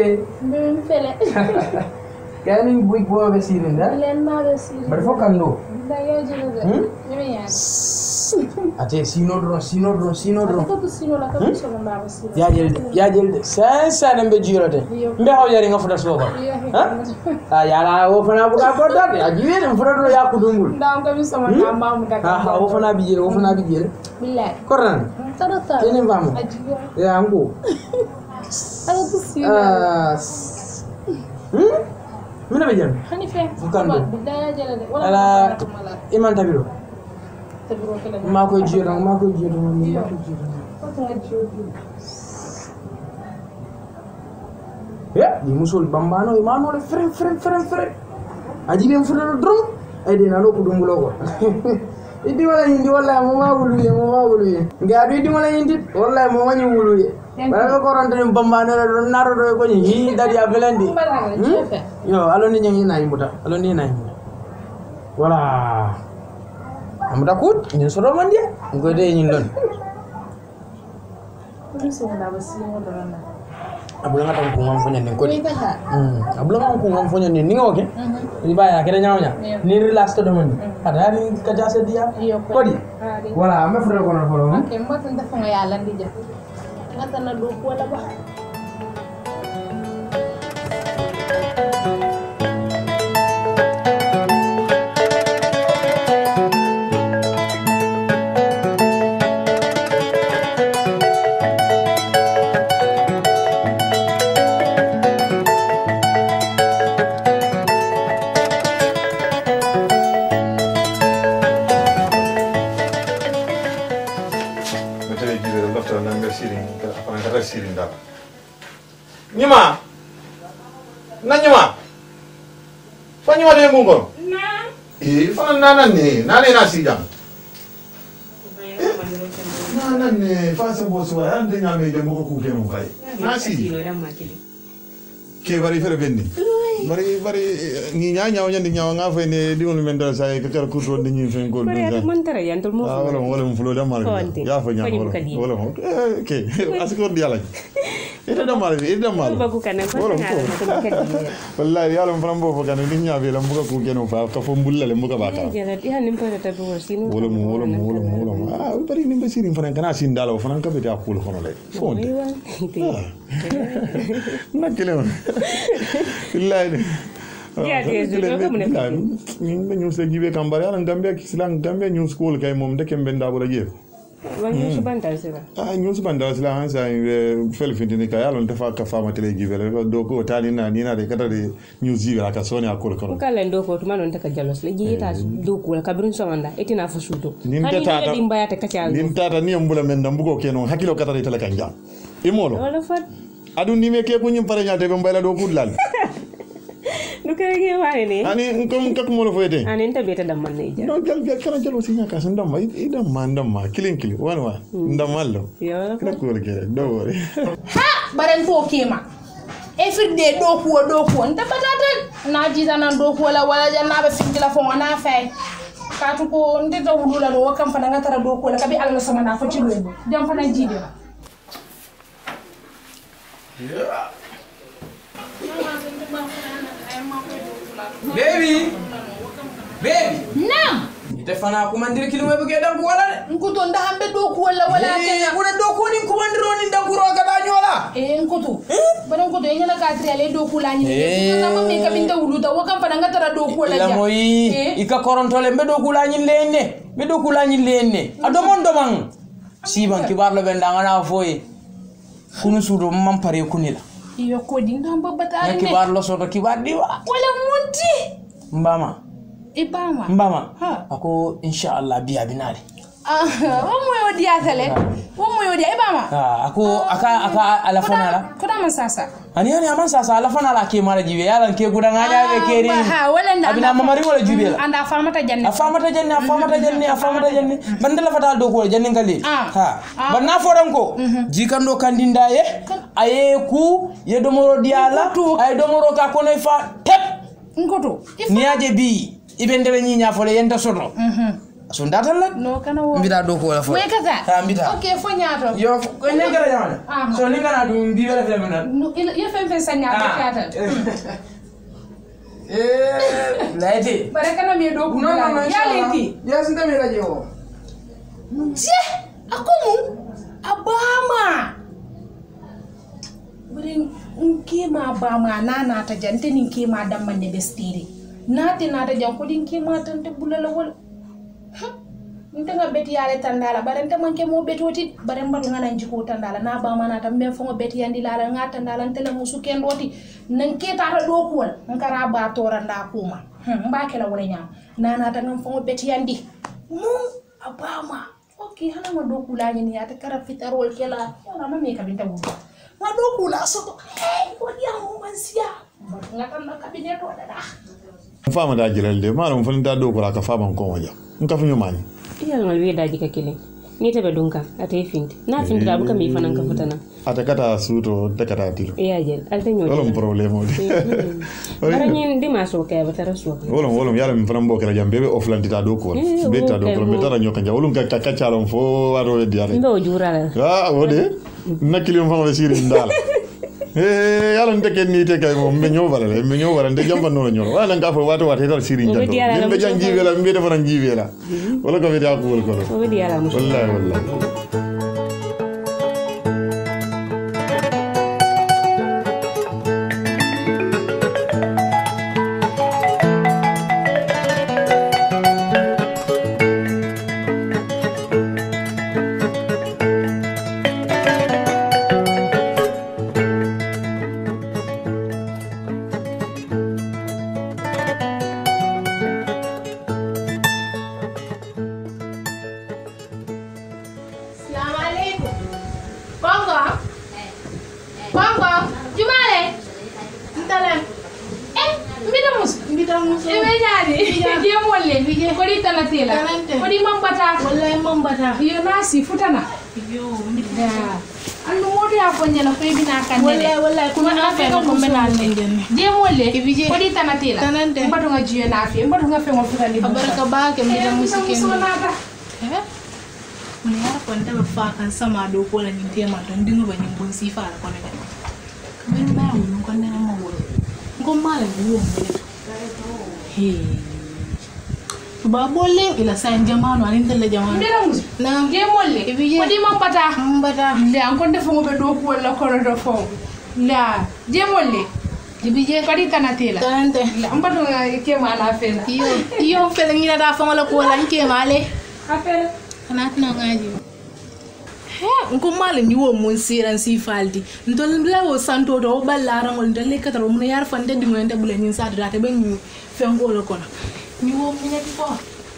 Mbem fele. Kani buik bo be sirinda. Len ma be sirinda. Bar fo kando. Da yo jino de. Yemi ya. Ate sino dron. Ko sino la ko so ma be sirinda. Ya jelde. Sa dembe jirote. Mbe haw yari nga futa soko. Ha yala wo fana buka ko dad. Ya jiwe dem futa do ya kudungul. Ndam ko mi sama na ma mu daga. Ha wo fana bi jere, wo fana bi jere. Billahi. Korran. Tarata. Kene vamu. Ajiyo. Ya ango. Ala ko sino. Mina be jam. Hani fe. Bukando. Bidaya jela de. Ala iman tabiro. Tabiro kala. Ma ko jiro. Ko ta jiyo. Ya, di musul bambano imano le frem. Aji be futa drum. Ay de nalo ko dumbulo ko. Idi wala hindi wala mo ma wuluye. Ngadu idi wala hindi wala mo wani wuluye. Bala ko ronto ni bambano la naro do ko ni hi dadi abelandi. Yo, alo ni nyangi na imuta. Wala. Amuda kut ni soro man dia. Ngode nyin don. Ko so na ba sino do na. Abula ngata ko ngam fonya ni ko ni. Abula ngam ko ngam fonya ni ngoke. Ni baya kede nyawnya. Ni relax to do man. Ada ni ka jase dia. Ko di. Wala me fure ko na folo. Okay, mo tan dafa nga yalla ndi ja. Ngata na do ko la ba. Nyuma fanyo de mungo fana nana na sijam nana ne fasa boso wa ande nyame de moko ku kenu kai na si ke bari fere bendi bari ni nya nga fe ne di wonu menda sa ke kar ku to de ni fen ko bari man tara yantul mo wala mo fulo da mal ya fa nya wala mo ke asiko di ala ita da mal ba ku kana ko na wallahi yalla mo frambo fo kana ni nya be la mbuka ku kenu fa ka fo mbulla le mbuka ba ka jara ya nim pa ta bo sino wala mo bari ni be sirin fana kana sin dalo fana ka be ta kul kono le fo na kele billahi ya de ko mun ni ñu se gibe kambare ala Gambia ñu school kay mom de kembe ndabo la jef Wanyu subanda sila. Nyu subanda sila hansa fel fintini kay alon defa ka fama tele gibe le do ko tani na ni na de kada de news jibe la ka soni akol kono. Kala ndo ko tuma non taka jalos le jita do ko la kabrin somanda etina fusuto. Nin tata dimba ta kacal. Nin tata ni mbula men ndambugo keno hakilo kata de tele kanja. Imolo. Wala fat. Adu ni me ke ko nyim pare nyate be mbayla do kudlal. Nuka ke wale ni. Ani ngom kak mo lo foyete. Ani nta beta damman ne ja. No gal kana jalo sinya ka san damma idamma kilin wan ndamalo. Yo. Kana ko le do wori. Ha baren fo kema. Everyday do ko nta batata na jita nan do ko la wala janna be fingila fo na fay. Katu ko ndeta wudula do wakam fana ngatara do ko la kabi Allah sama na fa ci lo dem fana jide. Yeah. Baby. Naam. Ite fana kumandiri kilumwe buke dangu wala de. Nkuto ndahambe doku wala tena. Kuna doku ni kumandiro ni ndakuro gaba nyola. Nkuto. Bana nkuto yenyala katri ale doku la ni. Na mama ikabinda uluta wakam fana ngatara doku wala ja. Ila moyi ika korontole mbe doku la nyilene. Mbe doku la nyilene. Adomon domang. Siban kibar lo bendanga na foyi. Kunu sudo mampare kunila. Iyo kodi ndamba batale. Kibar lo soto kibar diwa. Wala munti. Mbama. Ibama. Mbama. Ako inshallah biya binari. Womo yodi atale. Womo yodi ibama. Ako aka alafana la. Koda masasa. Ani amasasa alafana la ke mara jibe yalan ke gudanga nyabe keri. Abina mamari wala jibe la. Anda famata janne. Afamata janne. Bandala fatal do ko janne ngali. Banna foranko. Jikando kandinda ye. Aye ku ye domoro diala. Ay domoro ka kono fa tep. Ngoto. Niaje bi ibende be nyinya fole yenta soto. Sundata la? No kana wo. Mbita do ko la fo. We kata. Ha mbita. Okay, fo nyaato. Yo ko ne gara jama. So ni kana dum bi wala fele nan. No, ya fe sa nyaato kata. Laiti. Bare kana me do ko. No. Ya leti. Ya sinta me la jewo. Je, akumu abama. Bare nkema abama nana ta jante ni nkema damma ne bestiri. Nate nata jam ko din nkema tan te bulala wala. Ntenga beti yale tandala bare nte manke mo betoti bare mbatu ngana njiko tandala na ba mana tam men fongo beti yandi lala ngata tandala ntele musu kendoti nanke tata do ko ngara ba toranda kuma mbake la wala nyam nana ta ngam fongo beti yandi mu abama okay hana mo do kula ni ata kara fitarol kela na mame ka binta wuda ma do kula soto wadi amu mansia ngata na kabineto dada fama da jiral de malam fon da do ko ka fama ko waja nka fu nyumani iya ngal wi daji ka kile ni tabe dunka ate finti na finti da buka mi fanan ka futana ata kata suto ta kata tilo iya jel alta nyoti wala problème o bara nyin di maso ka ba tara so wala yalla mi fanan bokala jam bebe offlanti ta do ko be ta do ko be tara nyoka ja wala ka kacalon fo waro e diare ndo jurala wode nakili mo fa siri ndala yalla ndeke ni te kay mo menyo wala nde jamba no nyoro wala nga fa wato wate dal siri njando be jangi wala mbe defana njiwe la wala ko be da ko wala ko o di ala musu wallahi Iyo nasi futana. Iyo mbida. Anu modi akonya na febi na kanene. Wallahi kuma na fe ko mena lengene. Je molle. Ko di tanatela. Mbadu nga jiyo na fe. Mbadu nga fe mo futani. Baraka ba ke mbida musike. Muni yara ko nda ba fa kan sama do ko la ninte ma don dingo ba nyim bon sifa la ko na ga. Kamera ba wonu ko na ma woro. Ngomala ni wo mo. He. Ba bolle ila san jamanu anin tele jamanu na ge molle ko di mambata le an ko defo mo be do ko wala ko do fo la je molle jibije ko di tanatela tante la ambatu ke ma na fela iyo fele ngira da fa mala ko la nke male afela kanat na ngaji he ko male ni wo mun siran si faldi ndol la wo santo do ballara ngol ndele kataro mun yar fande di ngende bule ni sa date ben ni fengolo kono ni wo minati ko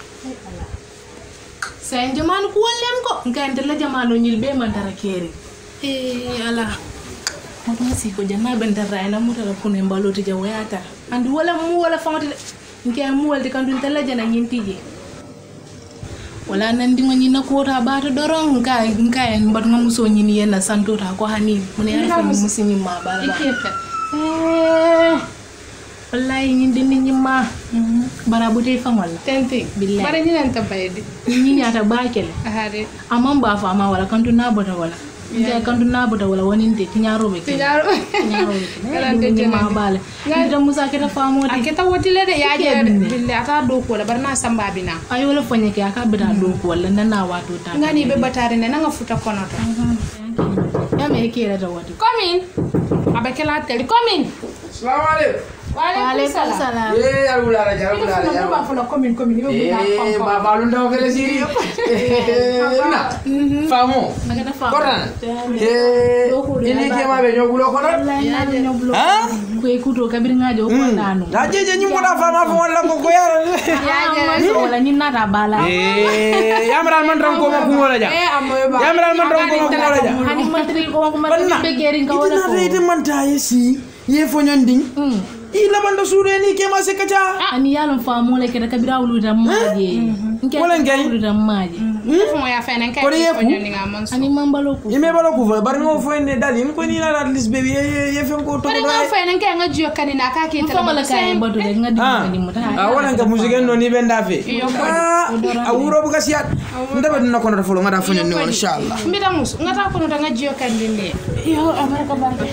sen jamanu ko wallem ko ngante la jamanu nyil be man dara kere ala mo si ko janna ben dara ina mutara kune mbaloti ja wayata andi wala mu wala famati nke mu walde kan dun tala jana nyintije wala nan dingo nyina ko ta ba to doron ngai mbat ngam so nyini yena santo ta ko hani mun ya fa musinyi ma bala wallahi nyindi ni nyima barabute fa wala tente billahi bare nyina ta bayde nyinya ta bakele ahade amam ba fa ma wala kantu na bota wala ngai kantu na bota wala woninte tinyaro be tinyaro kala de ma bala ngai da musa ke ta fa moti aketa wotile de yaaje billahi ata do ko la barna samba bina ay wala fonye ke aka bida do ko wala nana wato ta ngani be batare ne nga futa konoto ya me ke da wato komin abakela tele komin Assalamu alaikum. Waalaikum salam. Alhamdulillah raja. Ba fula komin komin ibe buka ba balu ndaw fele siri. Na. Famo. Agata fa. Koran. Ini ke ma be nyobulo kono? Ya de nyobulo. Ha? Ko ekuto kabir ngajo ko nanu. Da jeje nyimbo da fama fo wala ko yara. Ya wala nyina ta bala. Yamral man ran ko ma kungola ja. amoy ba. Yamral man ran ko ma kungola ja. Hani matri ko ma be gerin ka wala ko. Ite man ta yesi. Ye fo nyonding. ila banda suude ni ke ma se kacha ani yalon famo le keda kabira wuluta maje wala ngay wuluta maje fo ya fenen kay ko yeku ani mambalo ku ime balo ku bar no fo ne dali ko ni la at least baby ye fem ko to bari nga fenen kay nga jiyo kanina ka ke fama la kay badu le nga di muta wala nga musique no ni benda fe a wuro bu kasiat ndaba dina ko na fo nga da fo ni inshallah mbida musu nga ta ko no nga jiyo kandinde yo abaraka barka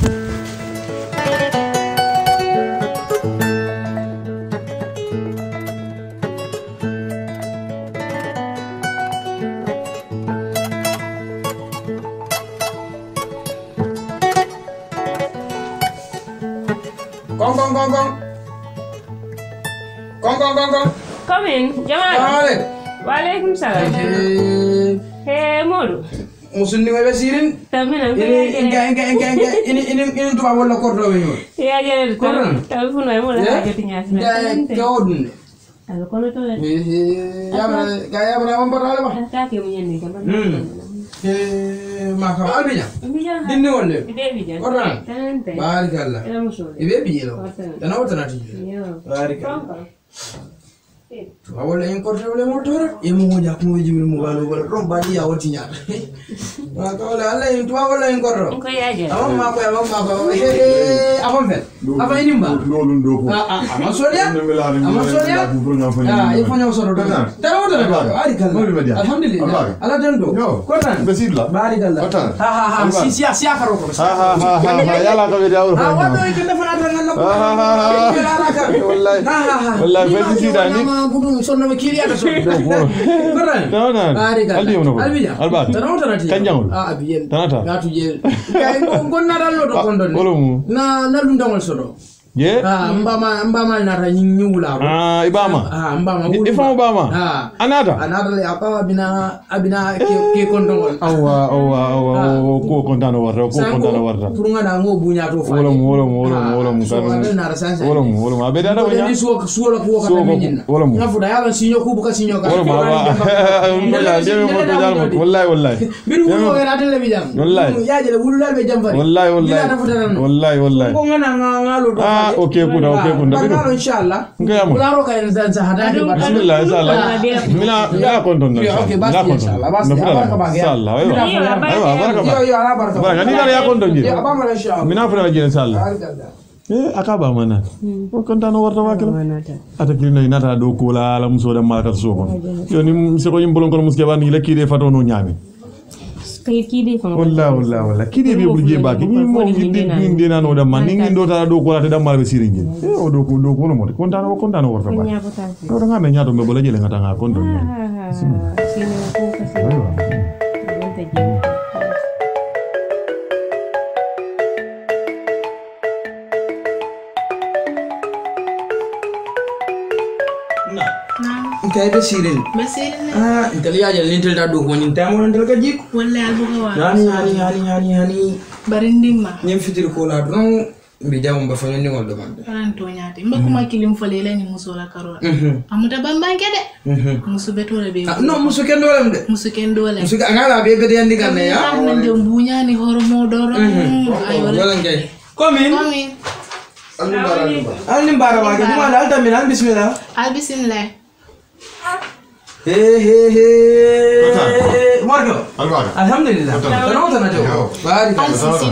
Gong. Come in, Jamal. Walaikum salam. Hey, Modu. Musun ni webe sirin. Tamina. Ini tuba wala kordo wenyo. Ya jere telepon ay mo la jetinya. Kaodun. Alo kono to. Ya bra mbara ba. Ta ke mo nyandi kan. Ma ka albinya. Dinni wonde. Debijan. Kordan. Tante. Barakallah. Ela muso. Ibe biyelo. Dana wotana ti. Yo. Barakallah. Wala en korte wala motor e mo hoja ko weji mo balo wala rom badi ya woti nya wa ko wala en tuwa wala en korro Ko yaje. amma ko afon fel afa inimba lolun do ko ama sodia e fonyo soro do dara wala ba ari kala alhamdulillah ala dando kortan besidla barakallah ha si afaro ko ha yala ko be dawo wado e kende fana tan ngalla wallahi besida ni budu sonno me kiri ada sonno korran aldi yono albija alba tanata kanjangol abiyel tanata gatu jel kay gonna dal lo do kondon wolomu na lundangol sodo ye mbama na ra nyula ibama mbama ifamo bama anata le apa abina ke kondongol awa ko kontano warta purunga na ngo bunya to fa wolomu wolomu abeda da wanya suo la ko ka minina na fuda yalla sinyo ku buka sinyo ka wolomu aba deme mo to jalmo wallahi bir wo ga tele bi jam wallahi ya jele wulula be jam fari wallahi ko ngana ngalo do okay kuna barkalo inshallah ngayamo bularo ka en sa hadade bismillah inshallah mina konton okay basta inshallah basta baraka ba inshallah aywa baraka ba yo ala baraka ni dara ya konton ji abama inshallah mina fara ji inshallah akaba mana ko kontano warta wakila ata kilino inata do ko la muso da malaka so ko yo ni se ko yimbolon ko muske ban ni la kide fato no nyami kide fa walla kide be burje ba ki ni mo ni dina no da man ni ndo ta do ko la te da malbe siringi o do ko no mo kontano warta ba do nga me nyato me bola jele ngata nga konton sino ko kasi kay be sirin intel ya jel nintel da do ko nyin tamo nintel ka jik wallahi albuga wa hani barindima nyem fitir ko la don mbi jamu ba fanyo ni ngol do man ran to nyaati mbakuma kilim fole la ni musola karola amuta bambanke de musu betore be no musu ken dolem de musu ken dolem musu ngala be be yandi kan ya nan de mbunya ni hormo doro ay wala ngay komin alni bara wa ke dum ala alta min bismillah Marco alhamdulillah tanawta na jo barik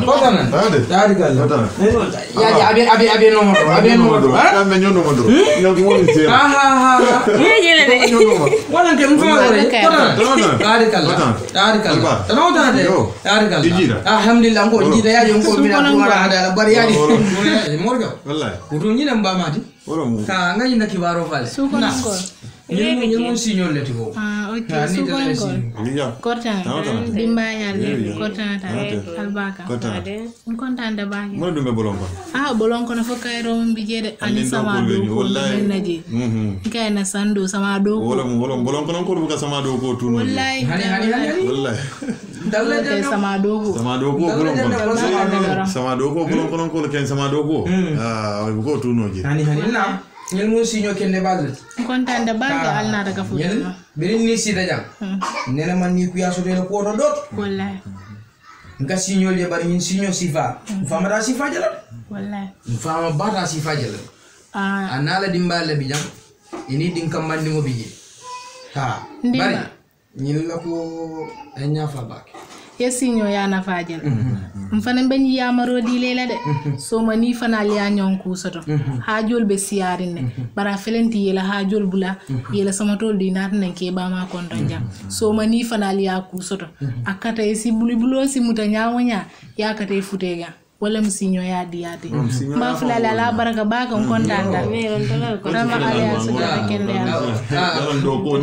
Allah ya abi no ha me nyono modo nyono mo ni se jele de wala ke mfa barik Allah tanawta na jo barik Allah alhamdulillah ko jida ya jo ko mina ko ada bari ya Marco wallahi kutu nyina mbamati wolomu ka ngani na kibaro fale na Ilmu signor le tigo. Okay. Suko Kortan. Dimbaya le kortan ta albaka. Kontan da baki. Mo dumbe bolonko. Bolonko na foka ero mbijede ani sama do ko menaje. Kai na sando sama do ko. Wolom bolonko non ko buka sama do ko tuno. Wallahi. Wallahi. Dalle sama do ko. Sama do ko bolonko. Sama do ko bolonko non ko ken sama do ko. Ko tuno je. Hani na. Ñen mo siño kende badal kontaan da banke alna daga fu ñen birin ni si dajam nena man ni ku yaso de ko to dot wallahi nga siño le bari ñin siño sifa famara sifa jala wallahi fama bata si fajala anala dimbala bijam ini din kamandi mo biji ha bari ñil la ko enya fa bak yesiño ya na fajal mfana ben yamaro di lela de so mani fana liya ñon ku soto hajol be siarine bara felenti yela hajol bula yela sama tol di nat nan ke ba ma kon don jam so mani fana liya ku soto akata si bulo si muta nyawonya ya kata futega wala msinyo ya diati ma fulala la baraka ba kan kontanta me ron tala ko sama aliya su da kende ya ko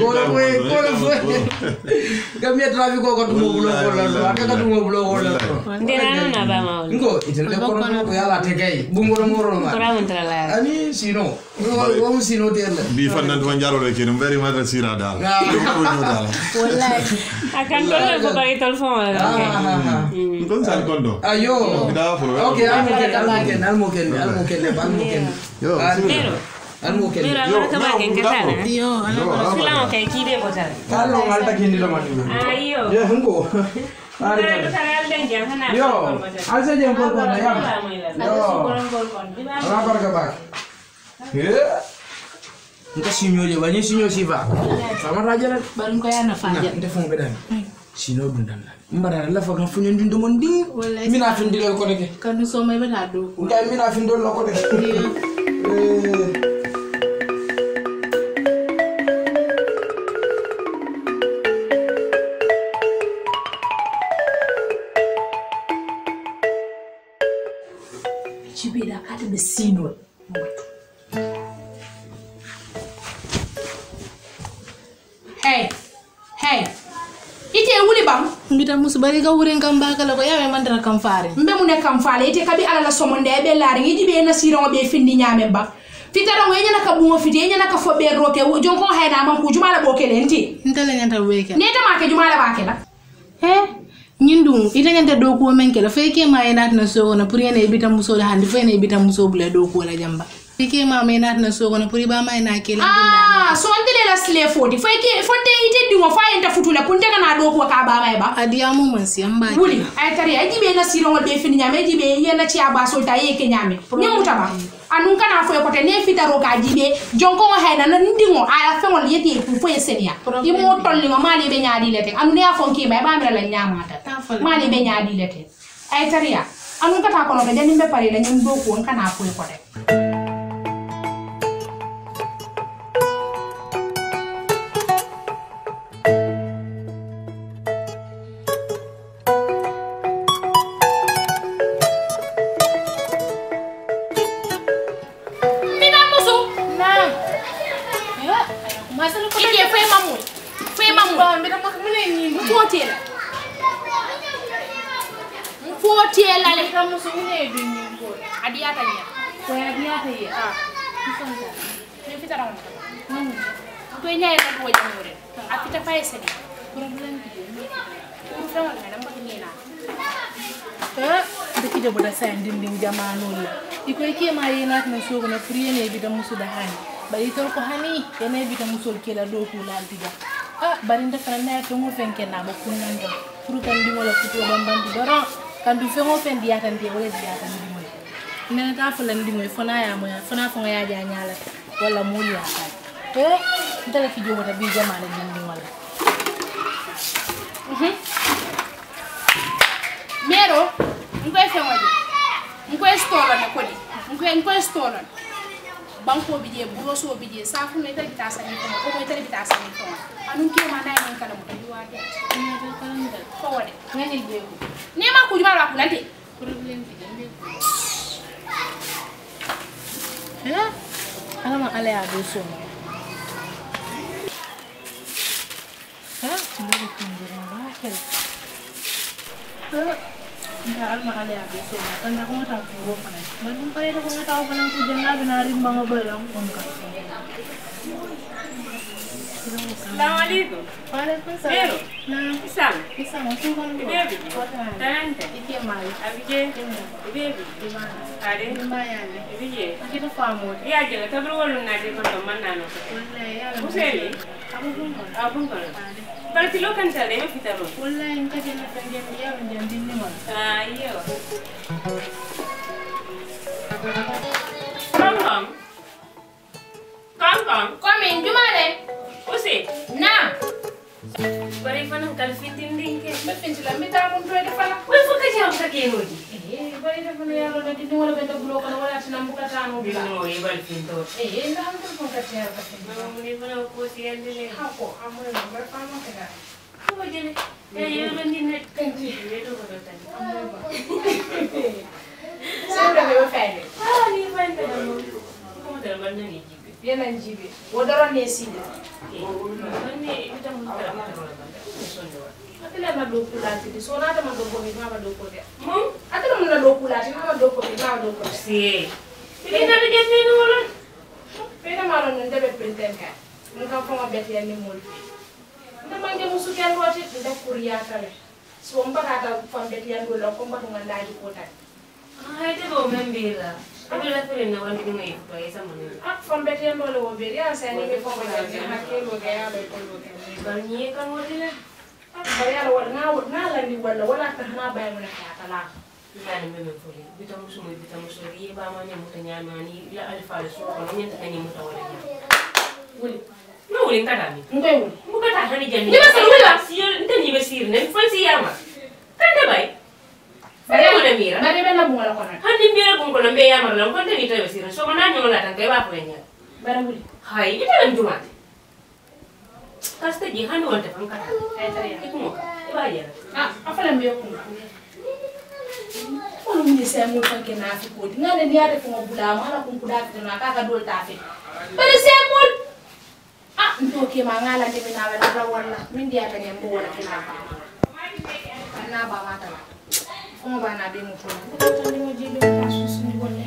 gamia trafi ko tumo bulo ko la ka tumo bulo ko la ndena na ba ma ngo itende ko ko yala tegay bungoro moro ma ko la ani sino wo sino tella bi fanna to njaro re ken very much sira dal wallahi akan ko bari telefon kon sal kondo ayo okay almuken yo Pero ka ba ken kasana yo sila kay kibe ko sala kallo alta kindi do man ayo yo ngo yo alsa jeng ko na yam yo ala barka ba nta sinyo je banye sinyo sifa sama raja barum ko yana faja nte fon bedan sino dundan mbara la fa kan funyo ndindo mon ding mina fin dilal ko deke kan so may bata do ngay mina fin dol ko deke Chibida kati be sino hey ite wuli bam mbita musubari ka wuren kam bakala ko yawe mandara kam faare mbe mu ne kam faale ite kabi ala la somonde be laari ngiji be na siron be findi nyame ba fitara ngo nyana ka bungo fiti nyana ka fobe roke jonko hayna man ku jumala bokele enti ntale nyanta weke ne ta make jumala bakela nyindum ita nyanta do ko men kala feke ma yana na so na puri ne bita muso la handi fe ne bita muso bula do ko la jamba feke ma me na so na puri ba ma na kela dinda so ndele la sle foti feke fonte ite dingo fa enta futula punte kana do ko ka ba mai ba adiya mu man si amba wuli ay tari ay jibe na siro be fini nyame jibe yena ci aba so ta yeke nyame ni mutaba anun kana fo ko te ne fitaro ka jibe jonko hayna na ndingo aya fe won yete ku fo yesenia imo tolli ma mali be nyaadi lete anu ne afon ki bay ba mi la nyamata mali be nyaadi lete ay tariya anun kata ko no be jani be pare la nyum do ko kana fo ko te Deki boda sayan dinding jamanu la iko ke ma yena na sogo na priene bi da musu da hani bari to ko hani ene bi da musul kela do ko la diga bari nda kana na to mo fenke na ba kunnan do furu kan di wala futo bambandi doro kan du fengo fen di atan de wala di atan di moy nena ta fulan di moy fona ya moy fona fo ya ja nyala wala muli ya ta ndala ki jogo ta bi jamanu dinding wala mero ngoy fe waje ngoy stola ne kodi ngoy stola banko bije broso bije safu ne tari bitasa ni ko ko tari bitasa ni ko anun ke ma nay men kala mo di wate ni do kala ndal ko wade ngani be ko ne ma ku juma la ku lante problem bi dembe ala ma ala ya do so tulu ko ndira ba kel nda alma ala ya beso kan da kuma ta ko fa ban pare da kuma ta ko nan ku janna bina rin banga balang on ka Assalamualaikum. Waalaikumsalam. Isam. Isam tu kan Baby. Tante. Iki mai. Abije. Baby. Are. Mayane. Abije. Kita famu. Ya jela tabru walu na de ko manna no. Wallahi ya. Useli. Abun ko. Berarti lo kan tadi me fitaro. Wallahi in ka jena pengen dia menjadi ni mal. Iyo. Kam. Komin jumale. Usi. Na. Bari fana kalfintin dinke. Befinti la mita mun to defana. Wai fuka jam sakenoji. Bari defana yalo na dini wala benda bulo kono wala tina mbuka tano bila. No, ibal finto. Nda am ko ka tiya ka fin. Muni fana ko si andele. Hako amul na bar fama ka. Ko jene. Yo bendine kanji. Ledo ko tan. Sempre me fede. Ni fante mo. Ko dal banna ni jibe. Yana jibe. Wodoro ne sida. Ni ita mo tara tara. Atele na do kulati di so na ta ma do ko ma do ko de. Atele mo na do kulati ma do ko de ma do ko. Si. Ini na de jeni wala. Pena ma no ndebe penten ka. Nka fo ma beti ni mol. Nda mange musu kan roti nda kuriya kale. So mba ka fo beti yan do lo ko mba nganda di ko ta. Ay te bo membila. Tapi la fere na wandi ngai ko ay sama ni. Fo beti yan do lo be ya sa ni me fo ma ta ha ke lo ga ya lo ko lo. Barni kan wadi la. Bari ala wala na la ni wala ta na ba mo na ka la. Yani meme fole. Bita musu ri ba ma ne mutanya mani la alfa so ko ni ta ni mutawala ni. Wuli. No wuli kada mi. Ngoy wuli. Muka ta hani jani. Ni ba sa wuli la. Sir nta ni besir ne fansi yama. Tanda bai. Bari mo na mira. Bari be na bunga la kono. Hani mira bun ko na be yama la ko ta ni ta besir. So mana ni wala tan kai ba ko nya. Bari wuli. Hai ita lan jumat. Kasta ji hani wala fan kata. Ay tare ya. Ikumo. Ba ya. Afala mbe ko. Ono mni se mo fanke na fi ko. Ngane ni ate ko bula ma ala kun kuda fi na ka dol ta fi. Bari se mo ndo ke ma ngala ni na wala wala. Min dia ta nyambo wala kina. Na ba mata. Como ba na be mo to. Ko ta ni mo jibe ta susu ni wala.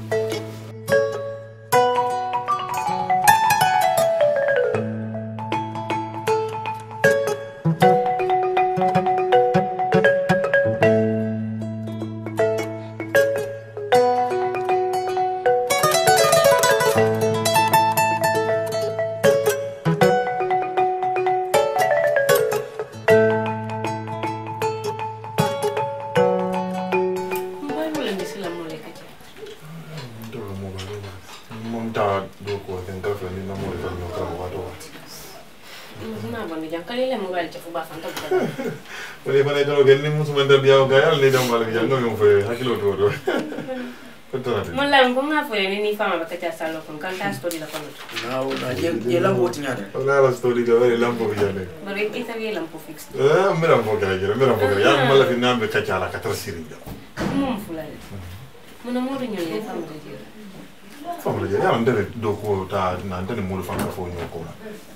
Wala fa lay dolo gel ni musuma ndar diaw gayal ni dam bal jang ngam fe hakilo to do Mala ko nga fo ni fama ba kacha salo kon kan ta story la kono. na je la woti nyade wala la story ga wala lampo bi jale Bare kita ge lampo fix. mera mo ga ya mala fi nambe kacha la katra siringa Mum fulani. Muna mori nyoye fama ga jira. famle je ya ndere do ko ta na ndene mo fa ka fo nyoko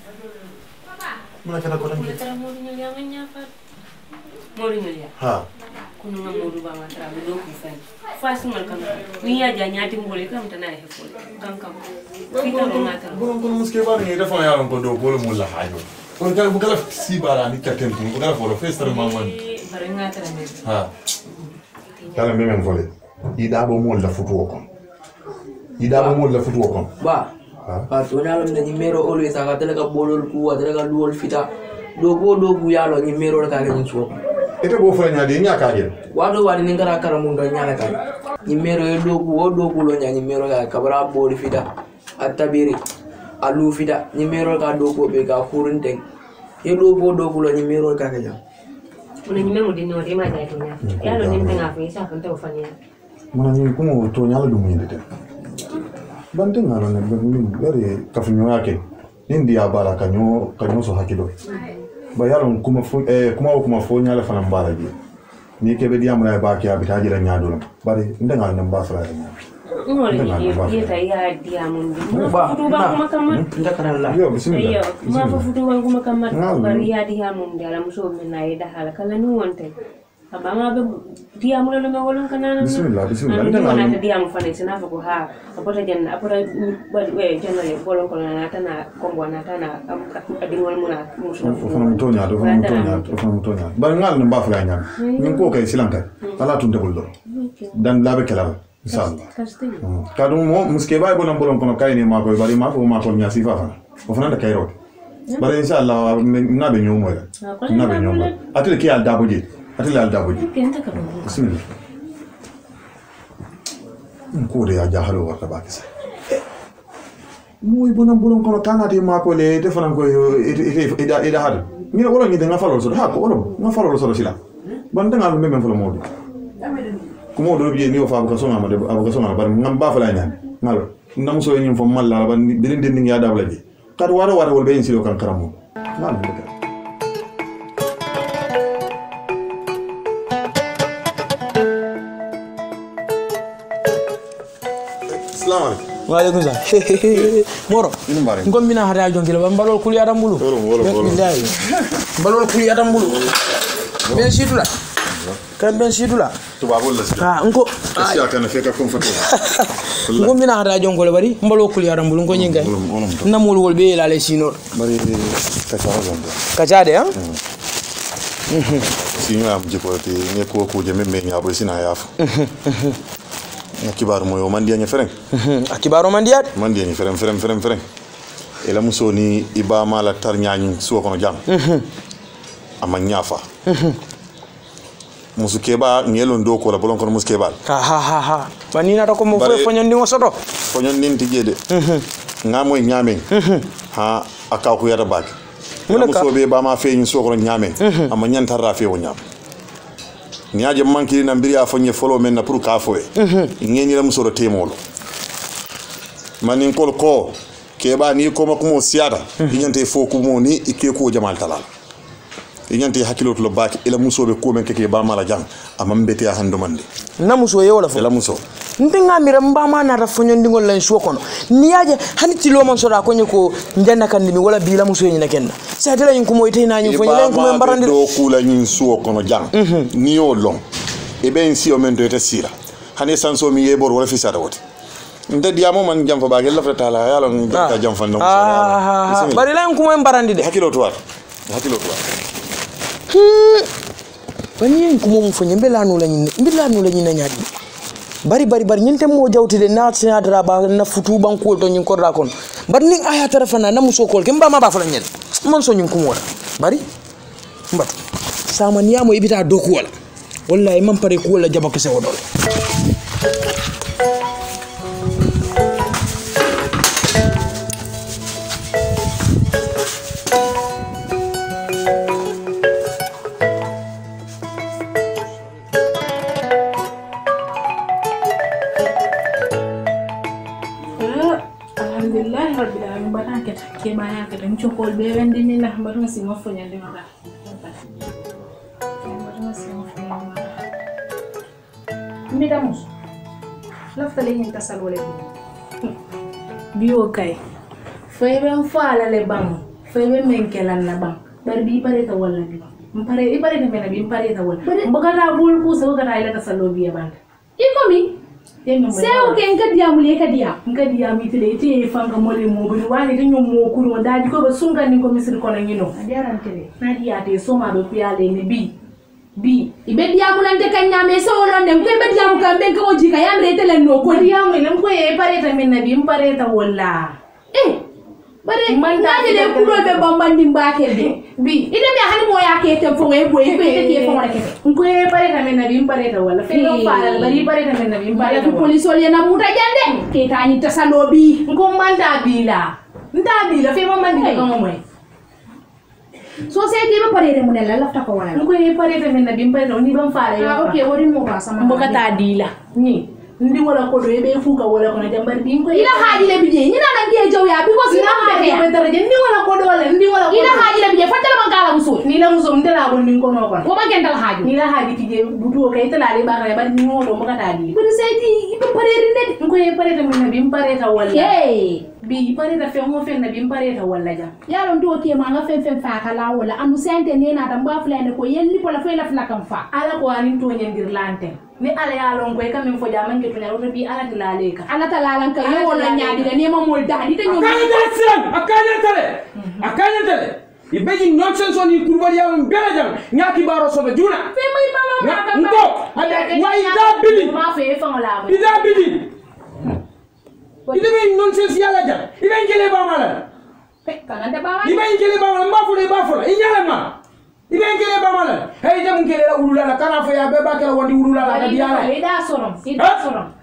muna kana ko tan Tara mori nyoye nganya fa. Mori nyoye. ha Kuno nga mori ba matra be do ku fen. Fas mal kam. Ni ya ja nyati mbole kam tana he fo. Kam. Kita ro ngata. bon kon muske ba ni dafa yaron ko do ko mo la hayo ko kala bu kala si bara ni katen ko kala fo fester mamman Bare ngata ne. ha kala me men volé ida bo mo la futu ko ida bo mo la futu ko ba ba to na lam ni mero always aga tele ka bolol ku tele ka luol fita do bu yalo ni mero ka ga ni so ete bo fa nya de nya ka je wado wadi ni ngara kara mun do nyala ka ni mero e do ku lo nya ni mero ga kabra bol fita atabiri alu fita ni mero ka do ko be ga kurunten e do ku lo ni mero ka ga jam Muna nyime mo dinno de ma dai to nya. Yalo ni mtenga fa isa kan to fanya. mana ni kuma to nya la dum ni de bante ngalo ne be bere ka fu nyoya ke nindi ya bara kanyo so hakilo ba yalo kuma fo nya la fana mbara ji ni ke be diam na ba ke abita jira nya do bari ndenga ne mba fara nya Ngol ni yeta ya diamond. ba Futu ba kuma kamma. ndakara la yo bismillah Iyo, ma fa futu ba kuma kamma. Bari ya diamond dala muso min na ida hala kala nu wonte. Aba ma be diamond lo me wolon kanana. bismillah Ndenga na diamond fa ne sina fa ko ha. Apota janna apota we janna le wolon ko na tana kombo na tana adingol muna muso. fana mutonya bari ngal ne mba fara nya ni ko kay silanka ala tun debul do dan labe kelal inshallah kadum mo muske bay bonam bolon kono kayni ma ko bari ma ko nya sifa fa o fana da kayro bari inshallah na be nyomo atel ki al daboji bismillah ko de ya jahalo warta bakisa moy bonam bolon kono kanati mako le defanan ko ida hadu ni wala ni nga falol so ha ko wala nga falol so sila ban dangal memem fala modi ko modo bi ni o fa ko so ngama de ko so ngama bar ngam ba fala nyam ngalo ndam so nyim fo malla ban bilin den ya dabla ji kad wara wol be silo kan karamo ngalo de Waalaikum salam. Moro. Ngom mina hada jonki la mbalol kuli adam bulu. Billahi. Mbalol kuli adam bulu. Ben sidula. Kan ben sidula. Tubabul la sida. Ah nko. Asiya kan feka comfortable. Ngom mina hada jonko le bari mbalol kuli adam bulu ngo nyinga. Namul wol be la le sinor. Bari kacha zonda. Kacha de ha? Singa am jikoti ne ko jeme me nyabo sina yafu. Kibaru moyo mandia nya fereng kibaru mandia nya fereng ela muso ni iba mala tar nyaani suwa kono jam ama nyafa musu keba ngelo ndo ko la bolon kono musu keba ha banina to ko mo fonyon ni soto fonyon nin tijede ngamoy nyame ha aka ko yada bak muso be ba ma feñu suwa kono nyame ama nyantar ra fe wo nyam niaje mankiri na mbiri afonye follow men na pour ka foe ngeni la musoro temolo manin kol ko keba ni ko makumo siada inyante foku mo ni ike ko jamal talal inyante hakilo to baki ila musobe ko men keke ba mala jang amambete ya hando mande na muso ye wala fo la muso ndinga mira mbama na rafonyo ndingol lan sho kono niaje hani tilo mon soda ko nyiko njanna kandimi wala bi la muso yenna kenna sa dela yin ko moyte na nyi fonyo len ko men barande do kula nyin suwo kono jang ni o long e ben si o men do eta sira hani sanso mi yebor wala fi sada wote nda diamo man jam fa bagel la fata la yalo nda jam fa no bari la yin ko men barande de hakilo to bani yin ko mo fonyo mbela no la nyi na nyaadi bari nyinte mo jawtide na sinadara ba na futu bankol to nyin korda kon bar ning aya tarafana na muso kol kemba ma ba fala nyen mon so nyin kumora bari mbat sama niyamo ibita doku wala wallahi man pare ko wala jaba kese wodol Chokol be wendi ni na mbaru si mo fonya ndi mata mbida mus lafta le nyinta salole biyo kay febe mfala le bang febe menkelan na bang bar bi pare ta wala bi mpare ibare ne mena bi mpare ta wala mboga ta bul ku so ga ta ila ta salo bi bang ikomi Seo ke nkadia mi tele ite fanga mole mo bini wani de nyom mo kuru daji ko be sunga ni ko misir ko na ngino adiaran tele nadia te so ma be piale ni bi ibe diamu nante kanya me so lo ndem ko be diamu kan ben ko jika yamre tele no ko diamu nem ko e pareta min nabi pareta walla bare naji de kulo be bambandi mbake bi ide me hani mo yake te fo e boy ko e te fo wala kete ko e pareta min nabi pareta walla fe no faala bari pareta min nabi pareta ko police ole na muta jande ke tani tasalobi ko manda bila nda fe mo mandi ko mo moy so sai dai ba pareta mun la lafta ko wala ko e pareta min nabi pareta ni ban faala yo okay wori mo ba sama mboka ta dila ni ndi wala ko do be fuka wala ko na jambar bi ko ila haji le bije ni na ngiye jaw ya because ila haji be daraje ndi wala ko do wala ndi wala ko ila haji le bije fatala man kala muso ni la muso ndela bon ni ko no kon ko ma gental haji ni la haji tije butu kay tala le ba ba ni mo do mo kata di ko sai di ibe parere ne ko e parere min nabi pareta wala bi pareta fe mo fe nabi pareta wala ja yalo ndo ke ma nga fe fa kala wala anu sente ne na tam ba fulane ko yelli ko la fe la fla kam fa ala ko ani to nyendir lante ni ala ya lon ko kam fo jaman ke tunya bi ala tilaleka ala talalan ka yo wala nyaadi da ne ma mol dadi ta nyom akanya tele ibeji nonsense on kurwali ya mbele jam nyaki baro sobe juna fe mai mama ndo wa ida bili ma fe fa wala ida bili ida be nonsense ya la jam ida ngele ba mala kana da ba ida ngele ba mala ma fo inyala ma ibe ngele ba mala hey jam ngele la ulula la kana fo ya be ba kala wandi ulula la diala ida sorom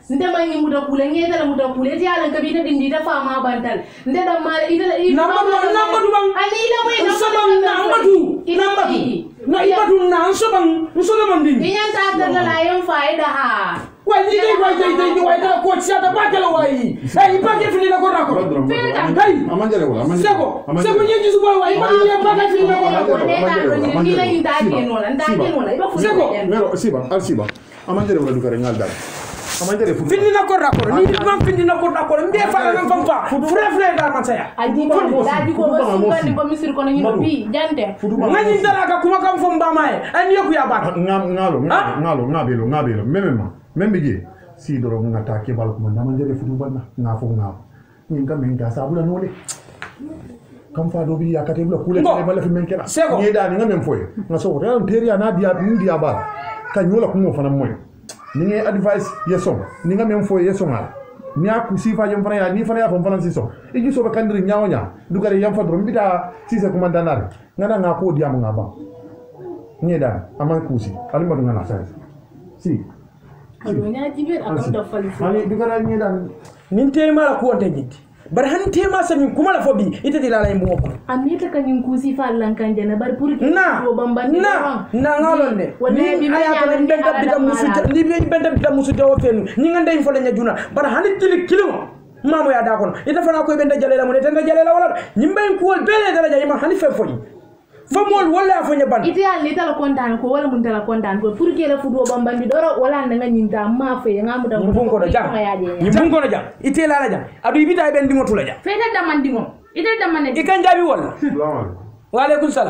nde mangi muta kule ngeta la muta kule ti ala kabita dindi ta fama bantal nde da mala ida nambadu bang ani ila mo sabang nambadu na ibadu na sabang musulman din iyan ta da la yan faida ha wai ni wai da ko cia da ba kala wai ai ba ke fini na ko kai amanje wala sego nyi su ba wai ba ni ba ka fini na ko ni la inda ke no la iba fu sego mero siba amanje wala du kare ngal dal amanje fu fini na ko ni ma fini na ko mbe fa na fampa frère da man saya adi ko dadi ko wasubani ko misir ko ni bi jante ngani dara ka kuma kam fo mba mai an yoku ya ba ngalo membe je si doro ngata ke bal ko amanje fu banna ngafo ni ngam men ga sabula nole kam fa do bi yakate bla kule te bala fi men kela ni da ni ngam foye na so ran teria na dia ba ka nyola ko mo fana moy ni ngi advice yeso ni ngam foye yeso ngal ni aku si fa jom fana ya ni fana ya fana si so e ju so ba kandiri nyawonya du gare yam fa do mbita si se kuma danar ngana nga ko diam nga ba ni da aman kusi alima do ngana sa si adonya jibir akam do fali ani du gare ni da nin tema la ko wonte jitti bar han tema sa min kuma la fobi itati la mbo ko amita kanyin kusi fa lan kan jana bar pour na ngalon ne ni aya ko benta bita musu ni be benta bita musu jawo fenu ni ngande fo la nyajuna bar han kilimo mamo ya da kono ita fana ko benta jalela mo tenda jalela wala nyimbe ko bele dara jayima hani fe foyi famol wala fo nyaban ite ali tala kontan ko wala mun tala kontan ko pour que la fudo bambandi doro wala nga nyinta ma fe ngamu da nyibun ko do jam ite la jam adu ibita ben dimo tula jam fete da man dimo ite da man e kan jabi wala wa alaikum salam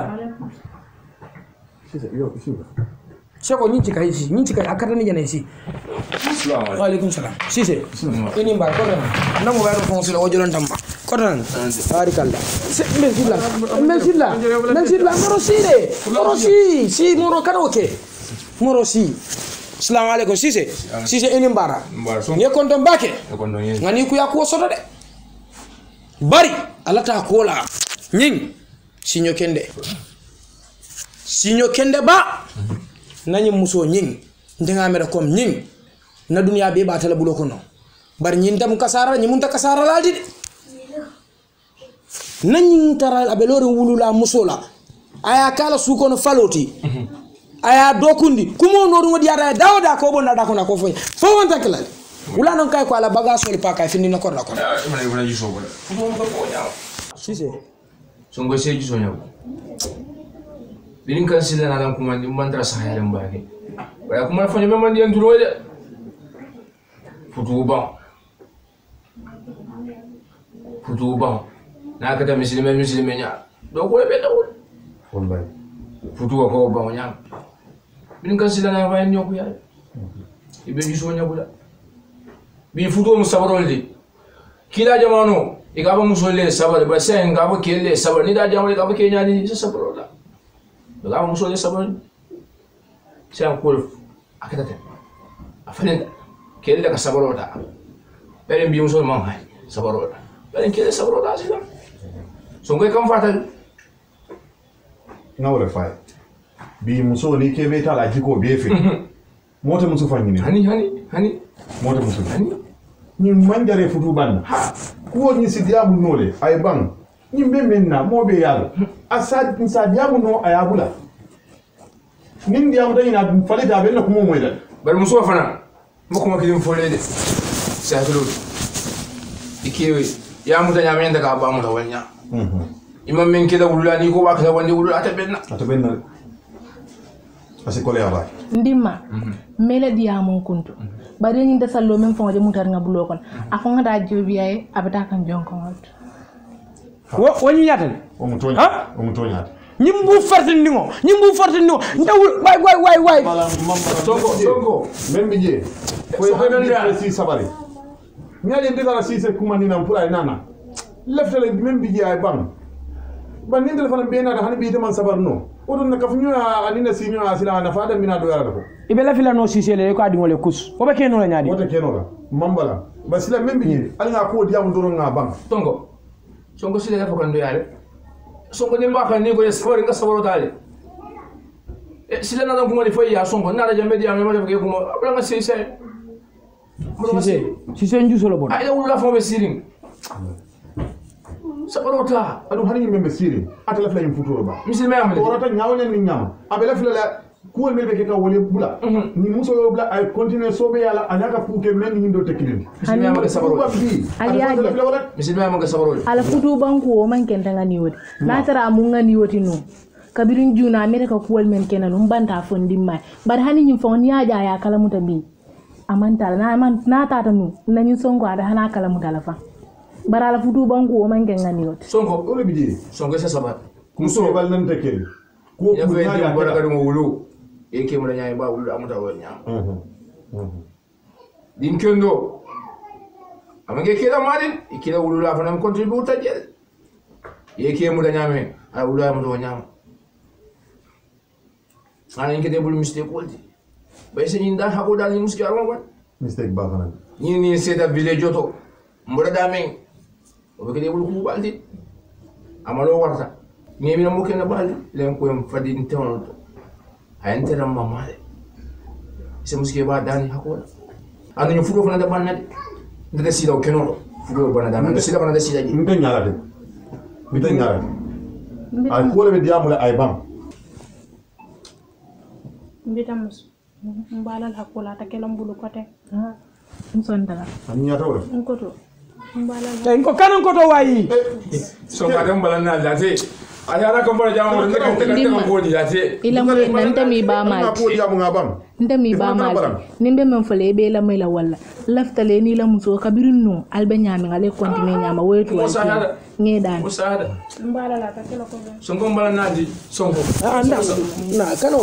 seko nyinti kai akata ni jana isi wa alaikum salam sise ini mbar ko na mo bayro fon sila wajolon tamba ko tan barakallah mesilla morosi si moro karaoke morosi assalamu alaikum sise ini mbara ne kon don bake ngani ku yakko soto de bari alata kola nyin sinyo kende ba nani muso nyin ndenga mera kom nyin na dunya be batala bulo kono bar nyin tam kasara nyi mun ta kasara laldi nani tara abelore wulula musola aya kala su kono faloti aya dokundi kumo no dum diara dawda ko bonda da kono ko fo won taklal wula non kay ko ala bagasol pa kay fini na ko la ko wala yuso wala sise songo seju sonya birin kan sila na kuma din mantra sahayan ba ne ba kuma fa ne man diyan tulo de futu ba na ka ta muslime nya do ko be dawo wallahi futu ko ba nya birin kan sila na ba nyoku ya ibe ju sonya bula bi futu mu sabaroldi kila jamano igaba musolle sabar ba sai ngaba kelle sabar ni da jamano igaba kenya ni sabarola daga muso ne sabon sai an kul akata ta afalin kele daga sabaro da beren bi muso man hai sabaro da beren kele sabaro da sai so ngai kan fata na wala fai bi muso ni ke beta la jiko be fe mota muso fanni ne hani mota muso hani ni manjare futu ban ko ni sidiamu nole ay bang nimbe menna mobe yalo asad insadiamu no ayabula nin diamu dayina fale da bella kuma moyda bar muso fana mako kilin fole de sai tulo ikewe ya mu da nyamen daga ba mu da wanya imam men kida wulula ni ko ba ka wanda wulula atabenna asikole aba ndima mele diamu kuntu bari ni da sallo men fonje mutar ngabulo kon afon da jobi ay abata kan jonkon woni nyatan o mutonya nyimbu fartindingo ndawul way tongo membi je ko hande si sabari nyali ndela si se kuma ni na pura nana leftale membi je ay bang ban ni ndel fana bena da hani bi de man sabar no odon na kafunyo anina sinyo asila na fada mina do yara ko ibe la fila no si sele ko adi ngole kus ko be keno la nyaadi wota keno la mambala basila membi je alga ko diam doro nga bang tongo songo sile dafa kan do yare songo ni mbaka ni ko sabari nga sabaro tale sile na kuma ni foyi ya songo na da jambe diam ma dafa ko kuma abla nga sey si se njuso lo bon ay wala fo be siring sabarota adu hani membe siri atala fla futuro ba misil me amale orata nyawnya ni nyama abela fla la kuwol mel be ke ka wole bula ni muso yo bula ay continuer sobe yalla anyaka puke men ni ndo tekinin misil me amale sabarota misil me amale sabarota ala futu banku o man kenta ngani wodi na tara mu ngani woti no kabirin juna mere ka kuwol men kenan banta fondi mai bar hani nyim fon ya ja ya kala muta bi amanta na tata nu nani sonko ada hana kala muta la fa barala futu banku o man ngani woti sonko ole bidi sonko sa sabat muso bal nan tekeli ko ya ko fe na di ya bora ka mo wulu e ke mo nyaay ba wulu amuta wol nyaam din kendo amange kila madin ikila wulu la fana contribute ta jel e ke mo nyaame ay wulu amuta wol nyaam ana nke de bulu mistake woldi bay se nyinda hako dal ni muski armo ban mistake ba fana ni seda village joto mboda damen o ke de bulu ku baldi amalo warta ni mi mo ken baldi len ko em fadin ton ayantera mamale se muski ba dani hako anu ñu fudo fana da banade ndade sida o kenodo fudo bana da ndade sida bana da sida ji mbe nyarade ay ko le diamule ay bam mbitamus mbalal hakula ta kelam bulu kote nsondala anya tawre ngoto mbalal ko kanan ko to wayi so ka dem bala na date ayara ko mbara jamu ndade kan ko di date ila mo nanta mi ba mal ko diamu ngabam nta mi ba mal nimbe men fele be la may la walla laftale ni la muso kabirin no albe nyami ngale kontine nyama wetu wa ngedan musada mbalal ta kelo ko sonko mbala na di sonko anda na kano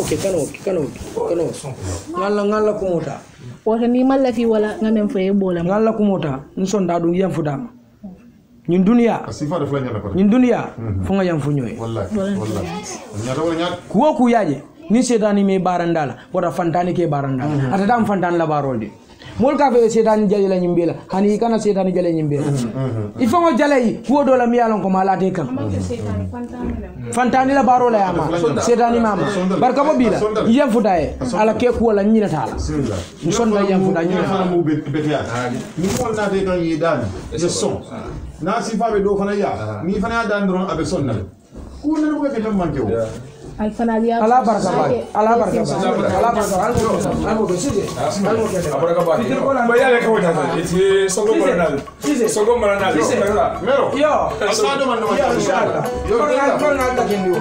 ngalla kumota wota ni malla fi wala ngamen faye bolam ngalla kumota nsonda dum yam fudama ñun duniya sifa de flanya ko ñun duniya fo nga yam fu ñoy wallahi nya tawre nya kuwo ku yaje ni setani me barandala wata fantani ke barandala ata dam fantan la barolde mol ka fe setani jale la nyimbela hani kana setani jale nyimbela il faut ngo jale yi kuwo do la mi yalon ko malate kan fantani la barola yama setani mama barka mo bila yam fudaye ala ke kuwo la nyina tala ni sonda yam fuda nyina fana mu betiya ni ko na de kan yi dan je son na sifa be do fana ya ni fana ya dan dron abe son na ko na ko ke tam manke o alfanalia ala barka ba algo besije algo ke abara ka ba ba ya le ko ta iti sonko maranal mero yo asado man no inshallah yo ko na ta kendio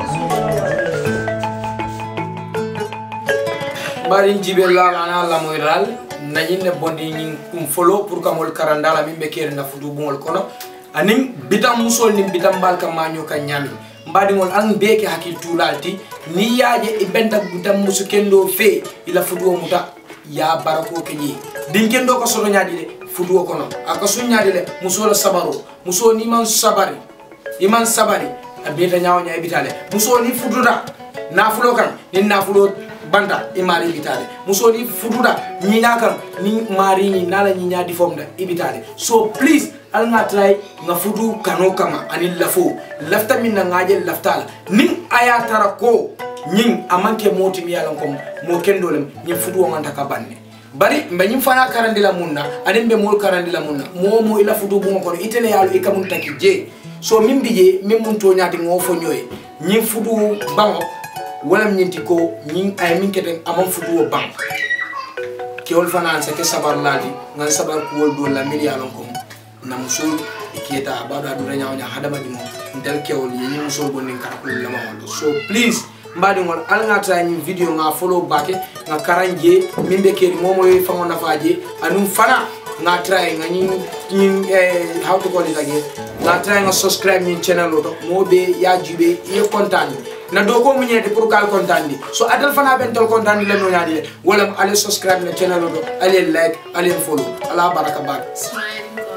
bari jibe la ana la moiral nañi ne bondi ñi kum follow pour kamol karandala min be kere na fudu bongol kono anim bitam musol nim bitam balka maño ka ñami mbadi ngol an beke hakil tulalti ni yaaje e benta bitam musu kendo fe ila fudu muta ya barako keji din kendo ko sono nyaadi de fudu kono aka sun nyaadi le musola sabaro muso ni man sabari iman sabari abeta nyaaw nyaay bitale muso ni fududa nafulo kan ni nafulo banda imari ibitale muso ni fududa ni nakan ni mari ni nala ni nyaadi fomda ibitale so please al nga try nga fudu kano kama ani lafo lafta min na ngaje laftala nin aya tara ko nyin amanke moti mi yalan kom mo kendolem nyin fudu o nganta ka banne bari mbe nyim fana karandila munna ani mbe mol karandila munna mo ila fudu bu ko itele yalu e kamun takije so min biye min mun to nyaati ngo fo nyoy nyin fudu bango wala nyinti ko nyin ay min keten amam fudu o bang kewol fana se ke sabar ladi ngan sabar ko wol do la miliyalon kom na musul iketa abado adura nyawnya hadama dimo ndel kewol yini musul bonin karakul lama wala so please mbadi ngol al nga tra ni video nga follow bake nga karanje mimbe keri momo yi fango na faje anum fana nga try nga ni how to call it again nga try nga subscribe ni channel oto mo be ya jube e content na do ko mu ñede pour kal content di so adal fana ben tol content di la no ñadi wala ale subscribe na channel oto ale like ale follow ala baraka bak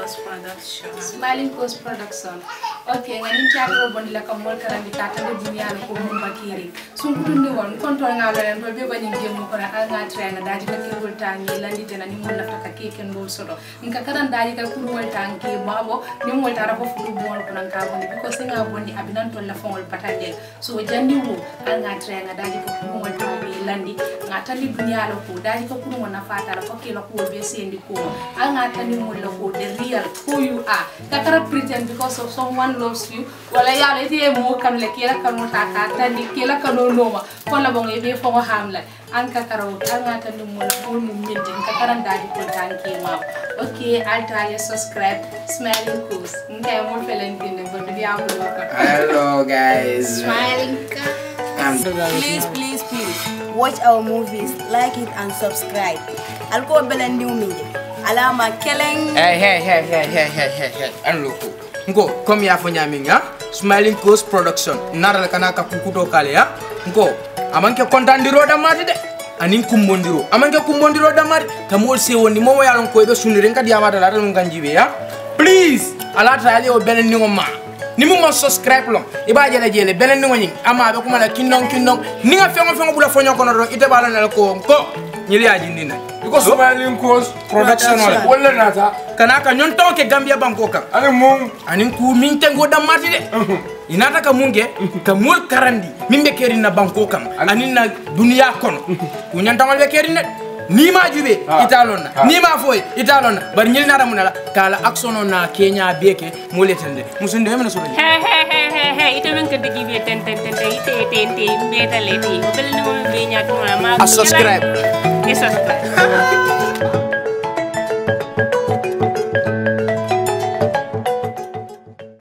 Coast Production. Smiling Coast Production. Okay, ngani teatro bondi la kamol karandi tata de dunia ko mun bakiri. Sun kutundi won kontrol ngalo en do be bani ngemu ko na nga traina daji ka kingol tangi landi tena ni mun nafta ka keken gol sodo. Nka karan daji ka kurwol tangi babo ni mol tara ko fudu bon ko nan ka bondi because nga bondi abinan to la fongol patande. So jandi wo nga traina daji ka kurwol tangi landi nga tali dunia lo ko daji ka kurwol na fata la ko ke la ko be sendi ko. Nga tali mol lo ko the real who you are. Kakara pretend because of someone loves you wala yalla ite mo kam le kila kanu taka tandi kila kanu noma kola bongo be fo hamla an kakaro an ngata mo la ko mo minti kakaran dadi ko tanki ma okay alta ya subscribe Smiling Coast ngay mo felen kinde bo di amul ko Hello guys. Smiling Please watch our movies, like it and subscribe. Alko belen new media. Alama keleng. Hey. Anloko. Ngo, comme ya fo nyami nga. Smiling Coast Production. Nara kana ka kukuto kale ya. Ngo, amanke kontandiro da mati de. Anin kumbondiro. Amanke kumbondiro da mati. Tamol se woni momo yalon ko be sunire ngadi amata la tan nganjibe ya. Please, ala tali o benen ni ngoma. Ni mo subscribe lo. Iba jele benen ni ngoni. Ama be kuma la kindong. Ni nga fengo bula fonyo kono do ite bala na ko. Nyili ajindina. Because Smiling Coast Production wala nata kanaka nyon tonke Gambia Bangkoka ale mum anin ku min tengo da mati de inata ka munge ka mul karandi mimbe keri na Bangkoka anin na dunia kono ku nyan tangal be keri net ni ma jube italonna ni ma foy italonna bar nyil na ramunala kala aksono na Kenya beke muletende musunde mena sura he ite men ka digi be ten ite betale ti bel ni mo be nyaatu ma subscribe subscribe